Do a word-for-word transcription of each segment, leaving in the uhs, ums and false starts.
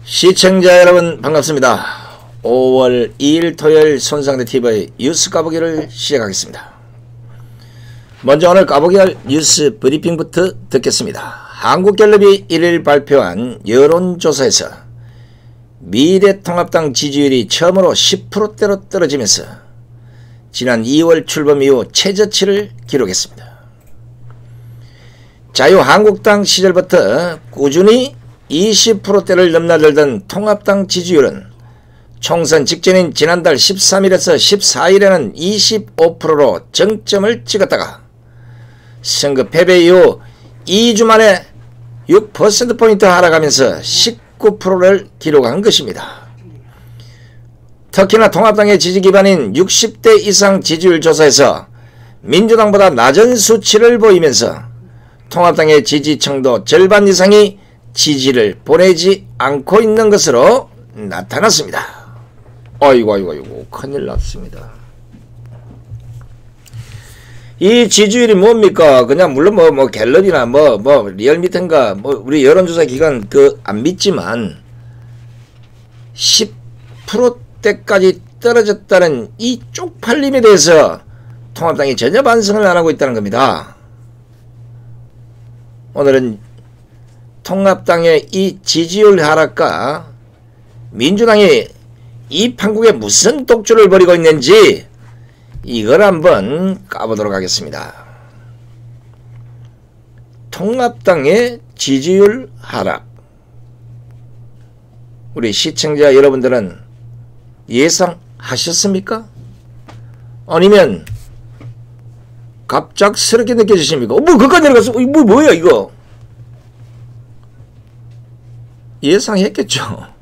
시청자 여러분 반갑습니다. 오월 이일 토요일 손상대 티비의 뉴스 까보기를 시작하겠습니다. 먼저 오늘 까보기할 뉴스 브리핑부터 듣겠습니다. 한국갤럽이 일일 발표한 여론조사에서 미래통합당 지지율이 처음으로 십 퍼센트대로 떨어지면서 지난 이월 출범 이후 최저치를 기록했습니다. 자유한국당 시절부터 꾸준히 이십 퍼센트대를 넘나들던 통합당 지지율은 총선 직전인 지난달 십삼일에서 십사일에는 이십오 퍼센트로 정점을 찍었다가 선거 패배 이후 이 주 만에 육 퍼센트포인트 하락하면서 십구 퍼센트를 기록한 것입니다. 특히나 통합당의 지지 기반인 육십 대 이상 지지율 조사에서 민주당보다 낮은 수치를 보이면서 통합당의 지지층도 절반 이상이 지지를 보내지 않고 있는 것으로 나타났습니다. 아이고 아이고 아이고 큰일 났습니다. 이 지지율이 뭡니까? 그냥 물론 뭐 뭐 갤럽이나 뭐 뭐 리얼미터인가 뭐 우리 여론조사 기관 그 안 믿지만 십 퍼센트대까지 떨어졌다는 이 쪽팔림에 대해서 통합당이 전혀 반성을 안 하고 있다는 겁니다. 오늘은 통합당의 이 지지율 하락과 민주당이 이 판국에 무슨 독주를 벌이고 있는지 이걸 한번 까보도록 하겠습니다. 통합당의 지지율 하락, 우리 시청자 여러분들은 예상하셨습니까? 아니면 갑작스럽게 느껴지십니까? 어, 뭐 그까지 내려갔어? 뭐 뭐야 이거? 예상했겠죠.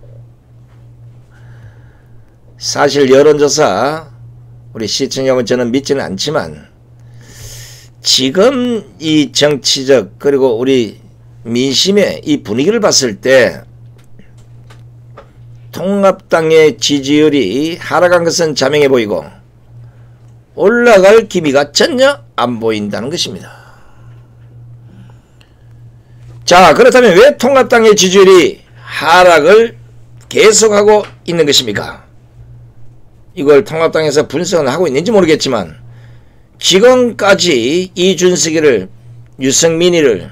사실 여론조사 우리 시청자분 저는 믿지는 않지만 지금 이 정치적 그리고 우리 민심의 이 분위기를 봤을 때 통합당의 지지율이 하락한 것은 자명해 보이고 올라갈 기미가 전혀 안 보인다는 것입니다. 자, 그렇다면 왜 통합당의 지지율이 하락을 계속하고 있는 것입니까? 이걸 통합당에서 분석은 하고 있는지 모르겠지만 지금까지 이준석이를, 유승민이를,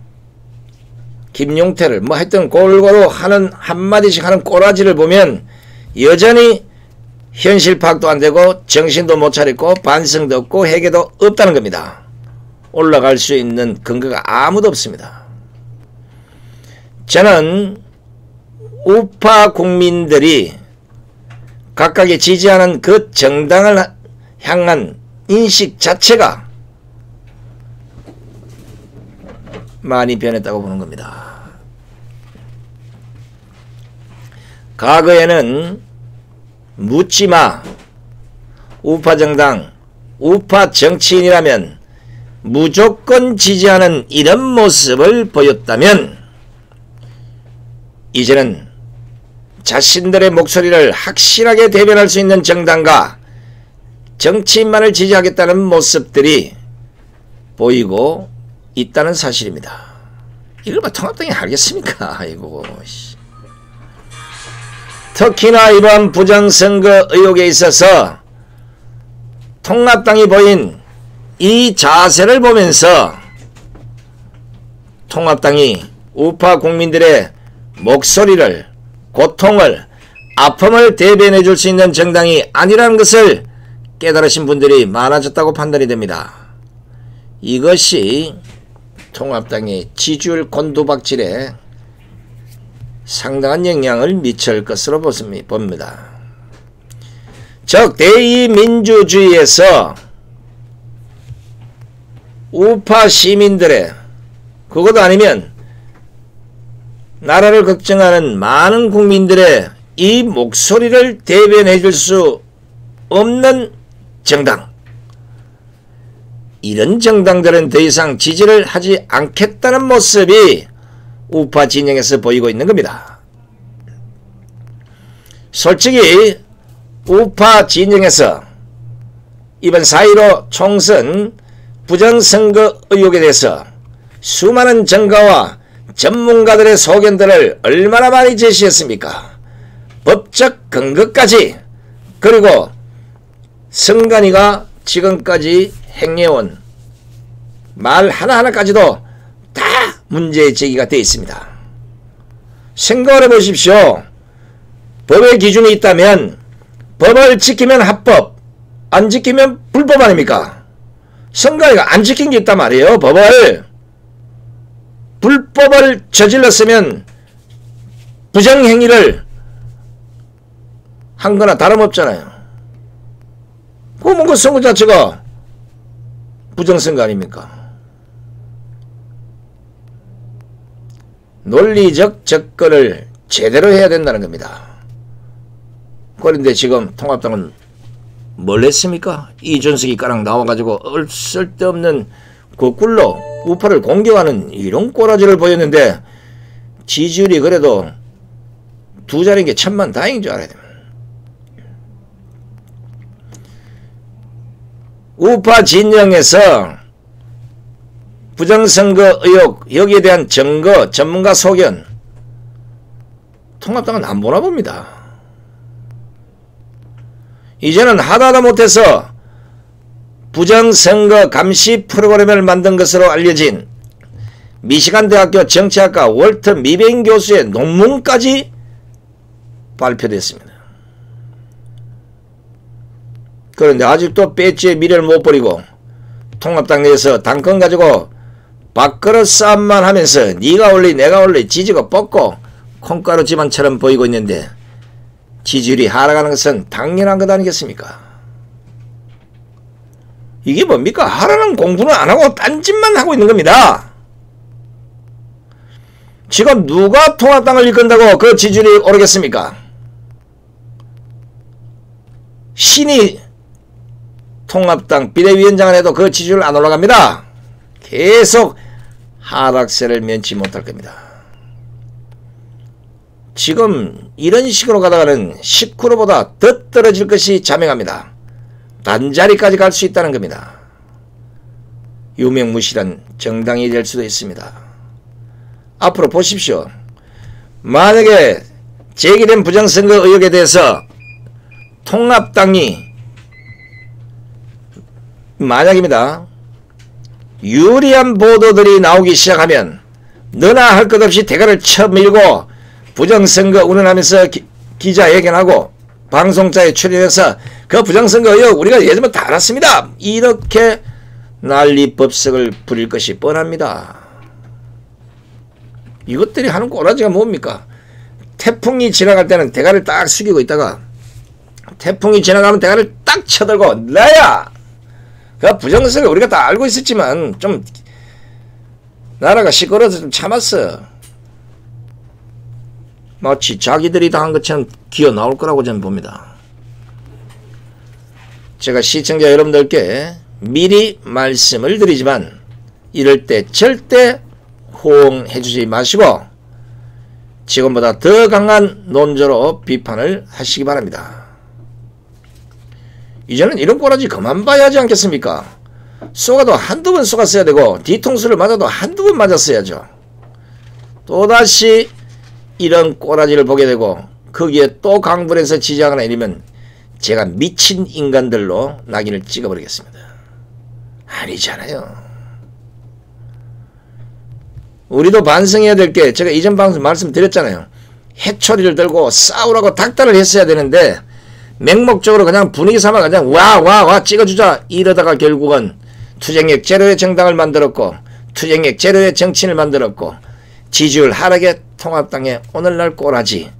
김용태를 뭐 하여튼 골고루 하는 한마디씩 하는 꼬라지를 보면 여전히 현실 파악도 안되고 정신도 못 차리고 반성도 없고 회개도 없다는 겁니다. 올라갈 수 있는 근거가 아무도 없습니다. 저는 우파 국민들이 각각의 지지하는 그 정당을 향한 인식 자체가 많이 변했다고 보는 겁니다. 과거에는 묻지마, 우파 정당, 우파 정치인이라면 무조건 지지하는 이런 모습을 보였다면 이제는 자신들의 목소리를 확실하게 대변할 수 있는 정당과 정치인만을 지지하겠다는 모습들이 보이고 있다는 사실입니다. 이걸 뭐 통합당이 알겠습니까? 아이고. 특히나 이번 부정선거 의혹에 있어서 통합당이 보인 이 자세를 보면서 통합당이 우파 국민들의 목소리를, 고통을, 아픔을 대변해 줄 수 있는 정당이 아니라는 것을 깨달으신 분들이 많아졌다고 판단이 됩니다. 이것이 통합당의 지지율 곤두박질에 상당한 영향을 미칠 것으로 봅니다. 즉 대의민주주의에서 우파 시민들의, 그것도 아니면 나라를 걱정하는 많은 국민들의 이 목소리를 대변해 줄 수 없는 정당, 이런 정당들은 더 이상 지지를 하지 않겠다는 모습이 우파 진영에서 보이고 있는 겁니다. 솔직히 우파 진영에서 이번 사 일오 총선 부정선거 의혹에 대해서 수많은 전가와 전문가들의 소견들을 얼마나 많이 제시했습니까? 법적 근거까지, 그리고 성간이가 지금까지 행해온 말 하나하나까지도 다 문제 제기가 되어 있습니다. 생각을 해보십시오. 법의 기준이 있다면 법을 지키면 합법, 안 지키면 불법 아닙니까? 성간이가 안 지킨 게 있단 말이에요. 법을. 불법을 저질렀으면 부정행위를 한 거나 다름없잖아요. 그 뭔가 선거 자체가 부정선거 아닙니까? 논리적 접근을 제대로 해야 된다는 겁니다. 그런데 지금 통합당은 뭘 했습니까? 이준석이 까랑 나와가지고 쓸데없는 거꾸로 우파를 공격하는 이런 꼬라지를 보였는데 지지율이 그래도 두 자리인 게 천만 다행인 줄 알아야 됩니다. 우파 진영에서 부정선거 의혹, 여기에 대한 증거, 전문가 소견, 통합당은 안 보나 봅니다. 이제는 하다하다 못해서 부정선거 감시 프로그램을 만든 것으로 알려진 미시간 대학교 정치학과 월터 미뱅 교수의 논문까지 발표됐습니다. 그런데 아직도 배지의 미래를 못 버리고 통합당 내에서 당권 가지고 밥그릇 싸움만 하면서 네가 올리 내가 올리 지지가 뻗고 콩가루 집안처럼 보이고 있는데 지지율이 하락하는 것은 당연한 것 아니겠습니까? 이게 뭡니까? 하라는 공부는 안 하고 딴짓만 하고 있는 겁니다. 지금 누가 통합당을 이끈다고 그 지지율이 오르겠습니까? 신이 통합당 비대위원장을 해도 그 지지율 안 올라갑니다. 계속 하락세를 면치 못할 겁니다. 지금 이런 식으로 가다가는 십 퍼센트보다 더 떨어질 것이 자명합니다. 단자리까지 갈 수 있다는 겁니다. 유명무실한 정당이 될 수도 있습니다. 앞으로 보십시오. 만약에 제기된 부정선거 의혹에 대해서 통합당이 만약입니다. 유리한 보도들이 나오기 시작하면 너나 할 것 없이 대가를 쳐밀고 부정선거 운운하면서 기, 기자회견하고 방송자에 출연해서 그 부정선거 의혹 우리가 예전부터 다 알았습니다. 이렇게 난리법석을 부릴 것이 뻔합니다. 이것들이 하는 꼬라지가 뭡니까? 태풍이 지나갈 때는 대가를 딱 숙이고 있다가 태풍이 지나가면 대가를 딱 쳐들고 나야! 그 부정선거 우리가 다 알고 있었지만 좀 나라가 시끄러워서 좀 참았어. 마치 자기들이 다 한 것처럼 기어 나올 거라고 저는 봅니다. 제가 시청자 여러분들께 미리 말씀을 드리지만 이럴 때 절대 호응해 주지 마시고 지금보다 더 강한 논조로 비판을 하시기 바랍니다. 이제는 이런 꼬라지 그만 봐야 하지 않겠습니까? 쏘가도 한두 번 쏘갔어야 되고 뒤통수를 맞아도 한두 번 맞았어야죠. 또다시 이런 꼬라지를 보게 되고 거기에 또 강분해서 지지하거나 이러면 제가 미친 인간들로 낙인을 찍어버리겠습니다. 아니잖아요. 우리도 반성해야 될 게 제가 이전 방송 말씀드렸잖아요. 해초리를 들고 싸우라고 닥달을 했어야 되는데 맹목적으로 그냥 분위기 삼아 그냥 와 와 와 찍어주자 이러다가 결국은 투쟁력 제로의 정당을 만들었고 투쟁력 제로의 정치인을 만들었고 지지율 하락의 통합당의 오늘날 꼬라지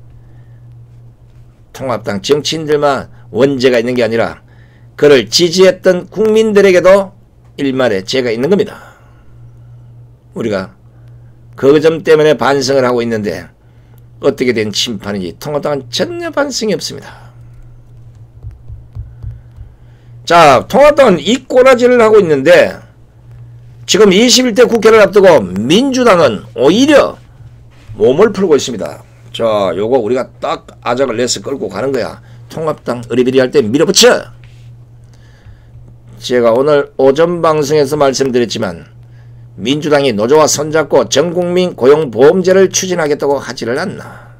통합당 정치인들만 원죄가 있는 게 아니라 그를 지지했던 국민들에게도 일말의 죄가 있는 겁니다. 우리가 그 점 때문에 반성을 하고 있는데 어떻게 된 심판인지 통합당은 전혀 반성이 없습니다. 자, 통합당은 이 꼬라지를 하고 있는데 지금 이십일 대 국회를 앞두고 민주당은 오히려 몸을 풀고 있습니다. 자, 요거 우리가 딱 아작을 내서 끌고 가는 거야. 통합당 어리비리 할 때 밀어붙여. 제가 오늘 오전 방송에서 말씀드렸지만 민주당이 노조와 손잡고 전국민 고용보험제를 추진하겠다고 하지를 않나.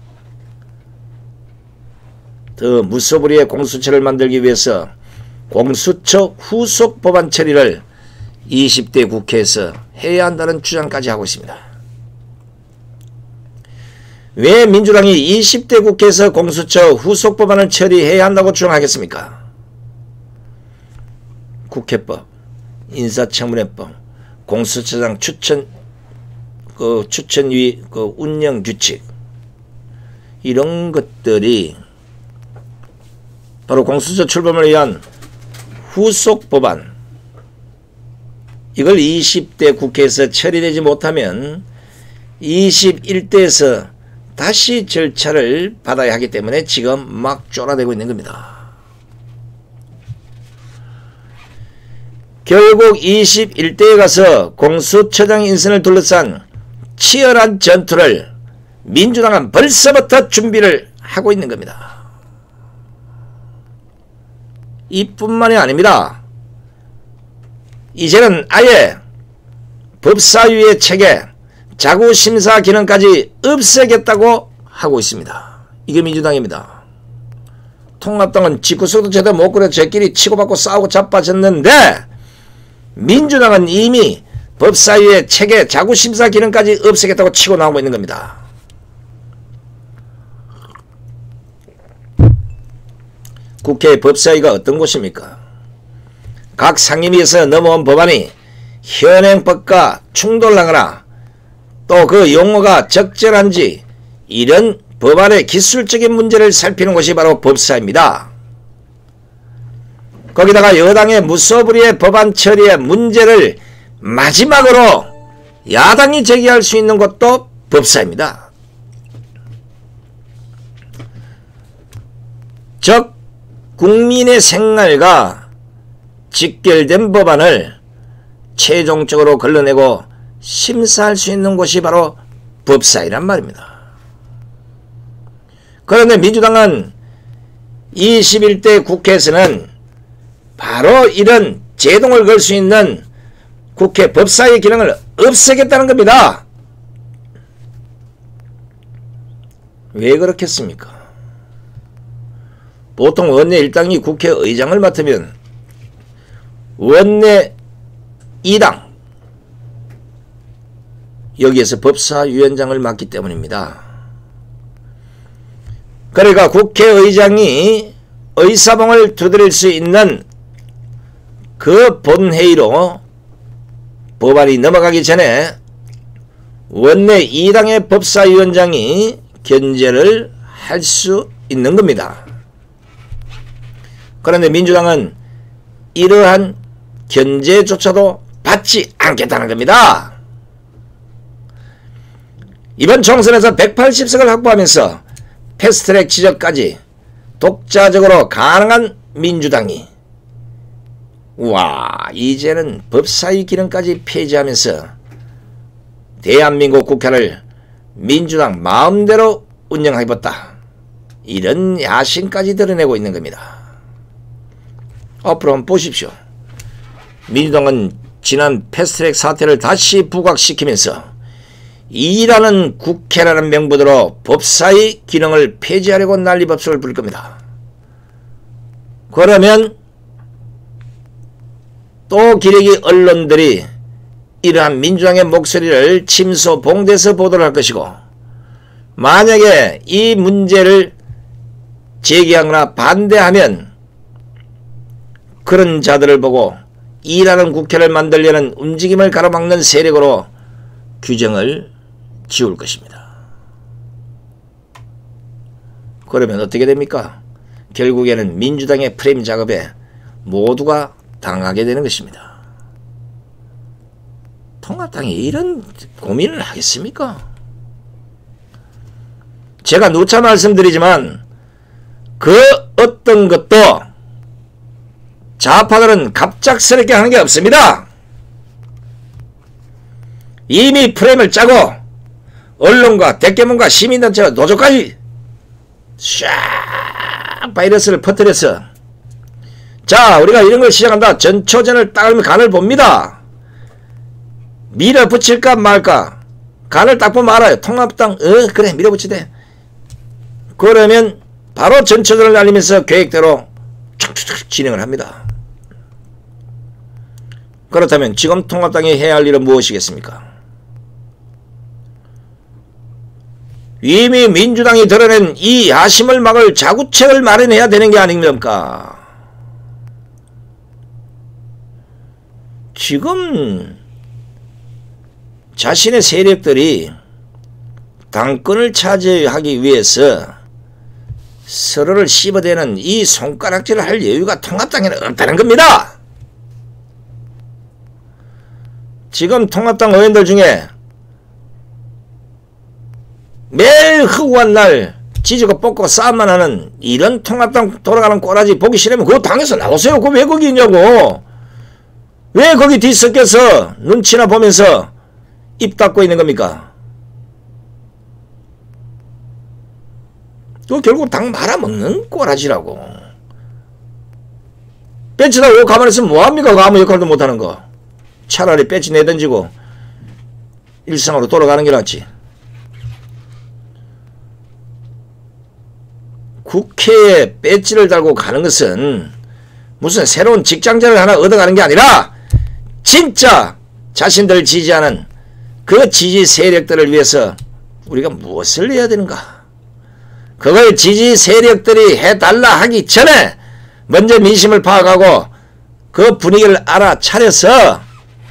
더 무소불위의 공수처를 만들기 위해서 공수처 후속 법안 처리를 이십 대 국회에서 해야 한다는 주장까지 하고 있습니다. 왜 민주당이 이십 대 국회에서 공수처 후속 법안을 처리해야 한다고 주장하겠습니까? 국회법, 인사청문회법, 공수처장 추천, 그 추천위, 그 운영 규칙, 이런 것들이 바로 공수처 출범을 위한 후속 법안, 이걸 이십 대 국회에서 처리되지 못하면 이십일 대에서 다시 절차를 받아야 하기 때문에 지금 막 쫄아대고 있는 겁니다. 결국 이십일 대에 가서 공수처장 인선을 둘러싼 치열한 전투를 민주당은 벌써부터 준비를 하고 있는 겁니다. 이뿐만이 아닙니다. 이제는 아예 법사위의 체계, 자구심사 기능까지 없애겠다고 하고 있습니다. 이게 민주당입니다. 통합당은 집구석도 제대로 못 그려 저끼리 치고받고 싸우고 자빠졌는데 민주당은 이미 법사위의 체계, 자구심사 기능까지 없애겠다고 치고 나오고 있는 겁니다. 국회의 법사위가 어떤 곳입니까? 각 상임위에서 넘어온 법안이 현행법과 충돌하거나 또 그 용어가 적절한지 이런 법안의 기술적인 문제를 살피는 것이 바로 법사위입니다. 거기다가 여당의 무소불위의 법안 처리의 문제를 마지막으로 야당이 제기할 수 있는 것도 법사위입니다. 즉 국민의 생활과 직결된 법안을 최종적으로 걸러내고 심사할 수 있는 곳이 바로 법사위란 말입니다. 그런데 민주당은 이십일 대 국회에서는 바로 이런 제동을 걸 수 있는 국회 법사위 기능을 없애겠다는 겁니다. 왜 그렇겠습니까? 보통 원내 일당이 국회의장을 맡으면 원내 이당 여기에서 법사위원장을 맡기 때문입니다. 그러니까 국회의장이 의사봉을 두드릴 수 있는 그 본회의로 법안이 넘어가기 전에 원내 이당의 법사위원장이 견제를 할 수 있는 겁니다. 그런데 민주당은 이러한 견제조차도 받지 않겠다는 겁니다. 이번 총선에서 백팔십 석을 확보하면서 패스트트랙 지적까지 독자적으로 가능한 민주당이 와 이제는 법사위 기능까지 폐지하면서 대한민국 국회를 민주당 마음대로 운영하겠다, 이런 야심까지 드러내고 있는 겁니다. 앞으로 한번 보십시오. 민주당은 지난 패스트트랙 사태를 다시 부각시키면서 일하는 국회라는 명분으로 법사위 기능을 폐지하려고 난리법석을 부릴 겁니다. 그러면 또 기레기 언론들이 이러한 민주당의 목소리를 침소 봉대서 보도를 할 것이고, 만약에 이 문제를 제기하거나 반대하면 그런 자들을 보고 일하는 국회를 만들려는 움직임을 가로막는 세력으로 규정을 지울 것입니다. 그러면 어떻게 됩니까? 결국에는 민주당의 프레임 작업에 모두가 당하게 되는 것입니다. 통합당이 이런 고민을 하겠습니까? 제가 누차 말씀드리지만 그 어떤 것도 좌파들은 갑작스럽게 하는 게 없습니다. 이미 프레임을 짜고 언론과 대깨문과 시민단체와 노조까지 샥 바이러스를 퍼뜨려서 자 우리가 이런 걸 시작한다, 전초전을 따르면 간을 봅니다. 밀어붙일까 말까 간을 딱 보면 알아요. 통합당 어 그래 밀어붙이대. 그러면 바로 전초전을 날리면서 계획대로 촥촥촥 진행을 합니다. 그렇다면 지금 통합당이 해야 할 일은 무엇이겠습니까? 이미 민주당이 드러낸 이 야심을 막을 자구책을 마련해야 되는 게 아닙니까? 지금 자신의 세력들이 당권을 차지하기 위해서 서로를 씹어대는 이 손가락질을 할 여유가 통합당에는 없다는 겁니다. 지금 통합당 의원들 중에 매일 허구한 날 지지고 뽑고 싸움만 하는 이런 통합당 돌아가는 꼬라지 보기 싫으면 그거 당에서 나오세요. 그거 왜 거기 있냐고. 왜 거기 뒤섞여서 눈치나 보면서 입 닫고 있는 겁니까? 그거 결국 당 말아먹는 꼬라지라고. 배치다 왜 가만히 있으면 뭐합니까? 그 아무 역할도 못하는 거. 차라리 배치 내던지고 일상으로 돌아가는 게 낫지. 국회에 배지를 달고 가는 것은 무슨 새로운 직장자를 하나 얻어가는 게 아니라 진짜 자신들을 지지하는 그 지지 세력들을 위해서 우리가 무엇을 해야 되는가. 그걸 지지 세력들이 해달라 하기 전에 먼저 민심을 파악하고 그 분위기를 알아차려서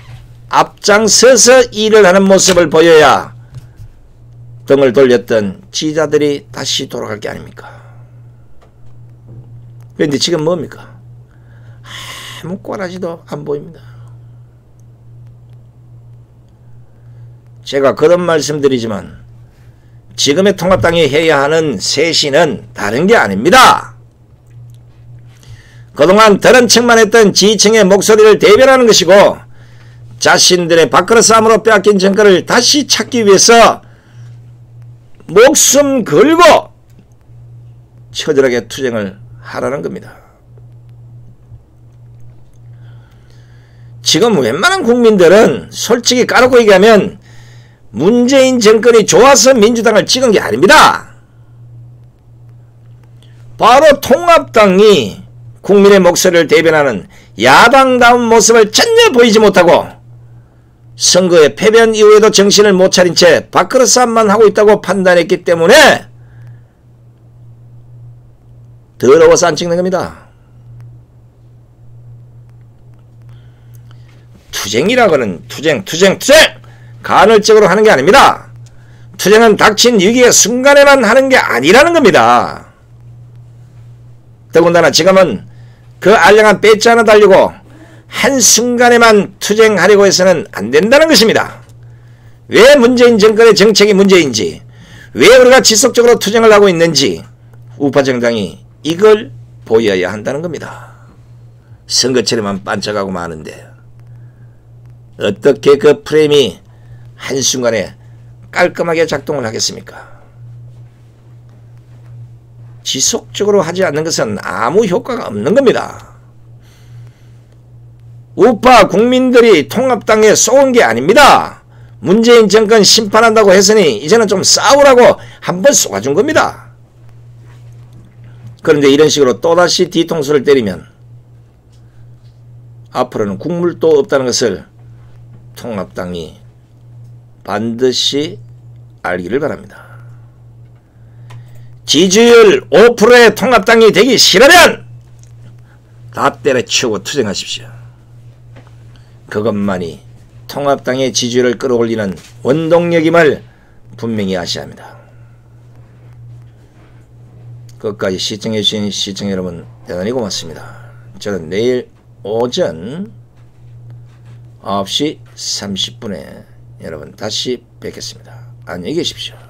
앞장서서 일을 하는 모습을 보여야 등을 돌렸던 지지자들이 다시 돌아갈 게 아닙니까? 그런데 지금 뭡니까? 아무 꼬라지도 안 보입니다. 제가 그런 말씀드리지만 지금의 통합당이 해야 하는 쇄신은 다른 게 아닙니다. 그동안 다른 층만 했던 지지층의 목소리를 대변하는 것이고 자신들의 밥그릇 싸움으로 빼앗긴 정권을 다시 찾기 위해서 목숨 걸고 처절하게 투쟁을 하라는 겁니다. 지금 웬만한 국민들은 솔직히 까놓고 얘기하면 문재인 정권이 좋아서 민주당을 찍은 게 아닙니다. 바로 통합당이 국민의 목소리를 대변하는 야당다운 모습을 전혀 보이지 못하고 선거에 패배한 이후에도 정신을 못 차린 채 밥그릇 싸움만 하고 있다고 판단했기 때문에 더러워서 안 찍는 겁니다. 투쟁이라고는 투쟁 투쟁 투쟁 간헐적으로 하는 게 아닙니다. 투쟁은 닥친 위기의 순간에만 하는 게 아니라는 겁니다. 더군다나 지금은 그 알량한 배지 하나 달리고 한순간에만 투쟁하려고 해서는 안 된다는 것입니다. 왜 문재인 정권의 정책이 문제인지, 왜 우리가 지속적으로 투쟁을 하고 있는지 우파 정당이 이걸 보여야 한다는 겁니다. 선거철에만 반짝하고 마는데 어떻게 그 프레임이 한순간에 깔끔하게 작동을 하겠습니까? 지속적으로 하지 않는 것은 아무 효과가 없는 겁니다. 우파 국민들이 통합당에 쏘은 게 아닙니다. 문재인 정권 심판한다고 했으니 이제는 좀 싸우라고 한번 쏘아준 겁니다. 그런데 이런 식으로 또다시 뒤통수를 때리면 앞으로는 국물도 없다는 것을 통합당이 반드시 알기를 바랍니다. 지지율 오 퍼센트의 통합당이 되기 싫으면 다 때려치우고 투쟁하십시오. 그것만이 통합당의 지지율을 끌어올리는 원동력임을 분명히 아셔야 합니다. 끝까지 시청해주신 시청자 여러분 대단히 고맙습니다. 저는 내일 오전 아홉 시 삼십 분에 여러분 다시 뵙겠습니다. 안녕히 계십시오.